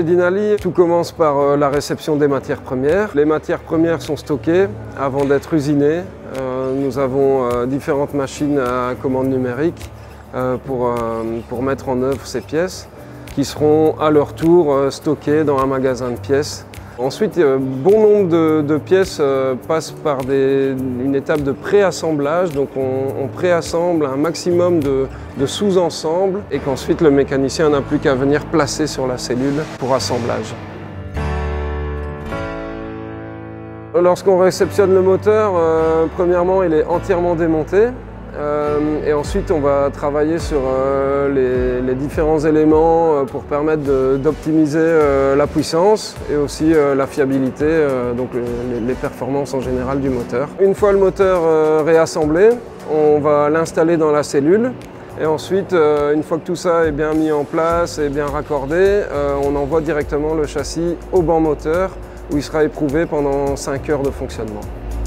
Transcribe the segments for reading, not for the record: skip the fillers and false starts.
chez Dinali, tout commence par la réception des matières premières. Les matières premières sont stockées avant d'être usinées. Nous avons différentes machines à commande numérique pour mettre en œuvre ces pièces qui seront à leur tour stockées dans un magasin de pièces. Ensuite, bon nombre de pièces passent par une étape de préassemblage. Donc on préassemble un maximum de sous-ensembles et qu'ensuite le mécanicien n'a plus qu'à venir placer sur la cellule pour assemblage. Lorsqu'on réceptionne le moteur, premièrement il est entièrement démonté. Et ensuite on va travailler sur les différents éléments pour permettre d'optimiser la puissance et aussi la fiabilité, donc les performances en général du moteur. Une fois le moteur réassemblé, on va l'installer dans la cellule et ensuite, une fois que tout ça est bien mis en place et bien raccordé, on envoie directement le châssis au banc moteur où il sera éprouvé pendant 5 heures de fonctionnement.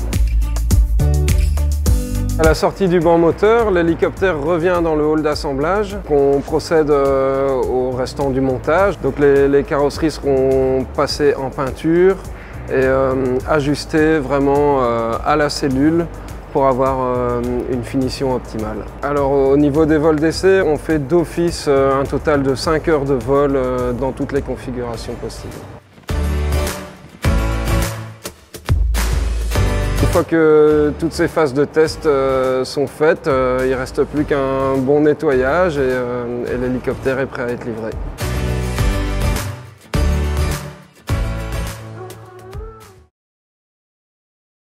À la sortie du banc moteur, l'hélicoptère revient dans le hall d'assemblage. On procède au restant du montage. Donc les carrosseries seront passées en peinture et ajustées vraiment à la cellule pour avoir une finition optimale. Alors au niveau des vols d'essai, on fait d'office un total de 5 heures de vol dans toutes les configurations possibles. Une fois que toutes ces phases de test sont faites, il ne reste plus qu'un bon nettoyage et l'hélicoptère est prêt à être livré.